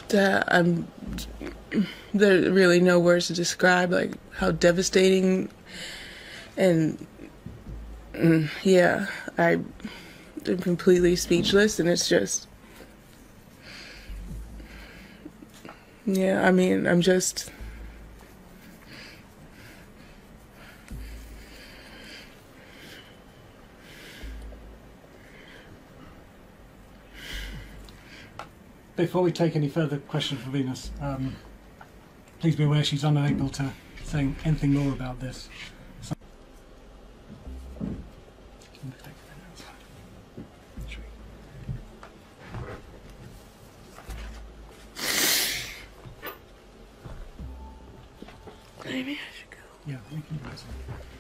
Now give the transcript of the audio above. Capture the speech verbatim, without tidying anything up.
that I'm, there are really no words to describe, like, how devastating, and, mm, yeah, I, I'm completely speechless, and it's just, yeah, I mean, I'm just, Before we take any further questions from Venus, um, please be aware she's unable to say anything more about this. So maybe I should go. Yeah, we can do that.